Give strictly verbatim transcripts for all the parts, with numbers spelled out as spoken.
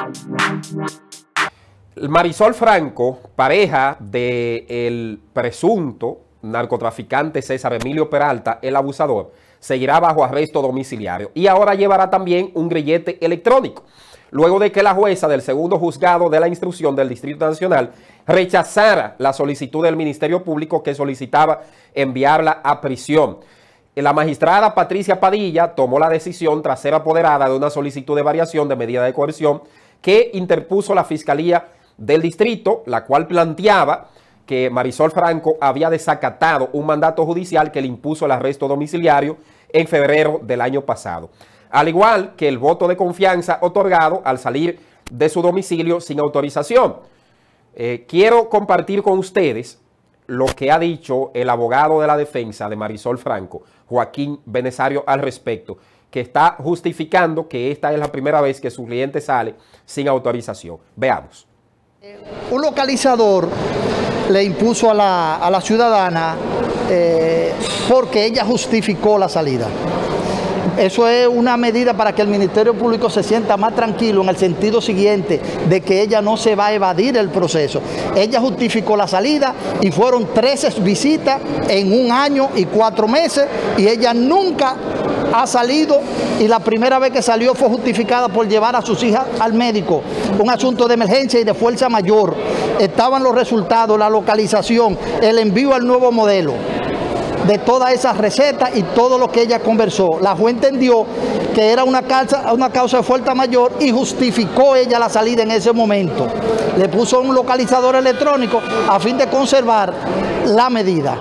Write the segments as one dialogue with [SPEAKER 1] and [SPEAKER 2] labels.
[SPEAKER 1] Marisol Franco, pareja del presunto narcotraficante César Emilio Peralta, el abusador, seguirá bajo arresto domiciliario y ahora llevará también un grillete electrónico, luego de que la jueza del segundo juzgado de la instrucción del Distrito Nacional rechazara la solicitud del Ministerio Público que solicitaba enviarla a prisión. La magistrada Patricia Padilla tomó la decisión tras ser apoderada de una solicitud de variación de medida de coerción que interpuso la Fiscalía del Distrito, la cual planteaba que Marisol Franco había desacatado un mandato judicial que le impuso el arresto domiciliario en febrero del año pasado, al igual que el voto de confianza otorgado al salir de su domicilio sin autorización. Eh, quiero compartir con ustedes lo que ha dicho el abogado de la defensa de Marisol Franco, Joaquín Benesario, al respecto, que está justificando que esta es la primera vez que su cliente sale sin autorización. Veamos.
[SPEAKER 2] Un localizador le impuso a la, a la ciudadana eh, porque ella justificó la salida. Eso es una medida para que el Ministerio Público se sienta más tranquilo en el sentido siguiente de que ella no se va a evadir el proceso. Ella justificó la salida y fueron trece visitas en un año y cuatro meses y ella nunca ha salido y la primera vez que salió fue justificada por llevar a sus hijas al médico. Un asunto de emergencia y de fuerza mayor. Estaban los resultados, la localización, el envío al nuevo modelo de todas esas recetas y todo lo que ella conversó. La juez entendió que era una causa, una causa de fuerza mayor y justificó ella la salida en ese momento. Le puso un localizador electrónico a fin de conservar la medida.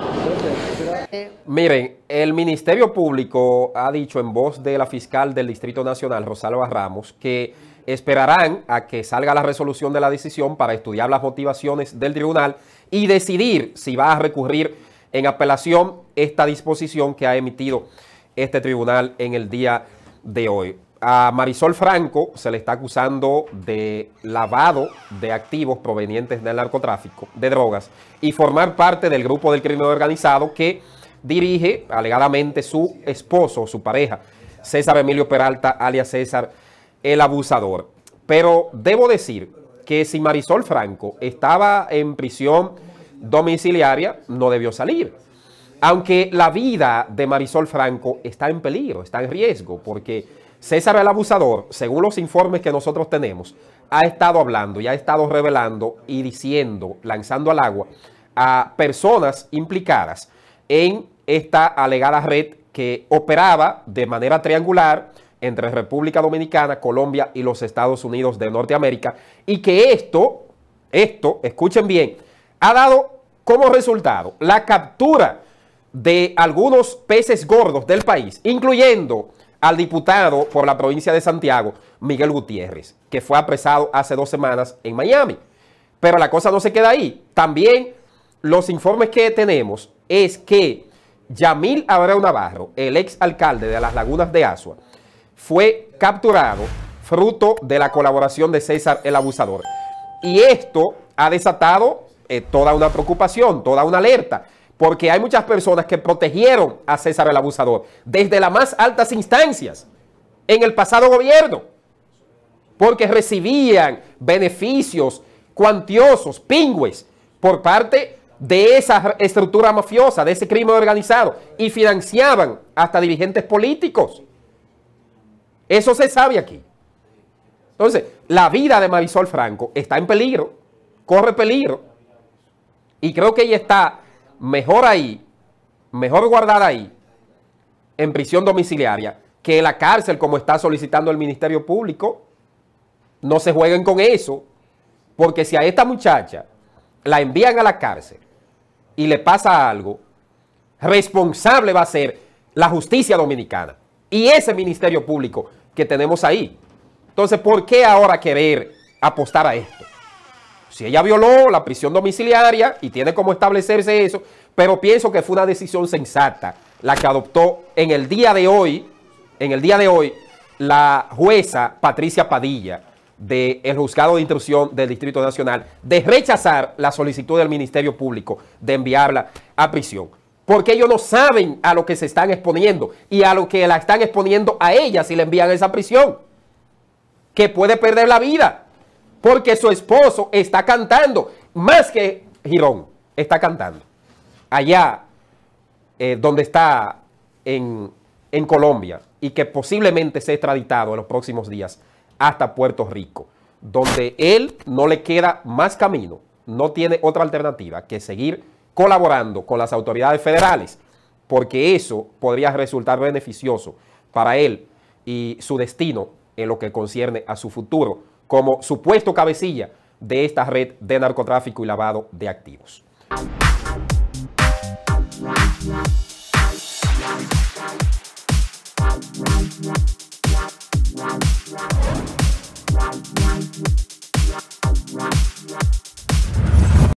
[SPEAKER 1] Miren, el Ministerio Público ha dicho en voz de la fiscal del Distrito Nacional, Rosalba Ramos, que esperarán a que salga la resolución de la decisión para estudiar las motivaciones del tribunal y decidir si va a recurrir en apelación esta disposición que ha emitido este tribunal en el día de hoy. A Marisol Franco se le está acusando de lavado de activos provenientes del narcotráfico, de drogas, y formar parte del grupo del crimen organizado que dirige alegadamente su esposo, su pareja, César Emilio Peralta, alias César el Abusador. Pero debo decir que si Marisol Franco estaba en prisión domiciliaria, no debió salir. Aunque la vida de Marisol Franco está en peligro, está en riesgo, porque César el Abusador, según los informes que nosotros tenemos, ha estado hablando y ha estado revelando y diciendo, lanzando al agua a personas implicadas en esta alegada red que operaba de manera triangular entre República Dominicana, Colombia y los Estados Unidos de Norteamérica, y que esto, esto, escuchen bien, ha dado como resultado la captura de algunos peces gordos del país, incluyendo al diputado por la provincia de Santiago, Miguel Gutiérrez, que fue apresado hace dos semanas en Miami. Pero la cosa no se queda ahí. También los informes que tenemos es que Yamil Abreu Navarro, el ex alcalde de las Lagunas de Azua, fue capturado fruto de la colaboración de César el Abusador. Y esto ha desatado eh, toda una preocupación, toda una alerta, porque hay muchas personas que protegieron a César el Abusador desde las más altas instancias en el pasado gobierno, porque recibían beneficios cuantiosos, pingües, por parte de esa estructura mafiosa, de ese crimen organizado, y financiaban hasta dirigentes políticos. Eso se sabe aquí. Entonces, la vida de Marisol Franco está en peligro, corre peligro, y creo que ella está mejor ahí, mejor guardada ahí, en prisión domiciliaria, que en la cárcel, como está solicitando el Ministerio Público. No se jueguen con eso, porque si a esta muchacha la envían a la cárcel y le pasa algo, responsable va a ser la justicia dominicana y ese Ministerio Público que tenemos ahí. Entonces, ¿por qué ahora querer apostar a esto? Si ella violó la prisión domiciliaria y tiene como establecerse eso, pero pienso que fue una decisión sensata la que adoptó en el día de hoy, en el día de hoy, la jueza Patricia Padilla del Juzgado de Instrucción del Distrito Nacional, de rechazar la solicitud del Ministerio Público de enviarla a prisión. Porque ellos no saben a lo que se están exponiendo y a lo que la están exponiendo a ella si le envían a esa prisión, que puede perder la vida. porque su esposo está cantando, más que Girón, está cantando. Allá eh, donde está en, en Colombia y que posiblemente sea extraditado en los próximos días hasta Puerto Rico, donde él no le queda más camino, no tiene otra alternativa que seguir colaborando con las autoridades federales, porque eso podría resultar beneficioso para él y su destino en lo que concierne a su futuro como supuesto cabecilla de esta red de narcotráfico y lavado de activos.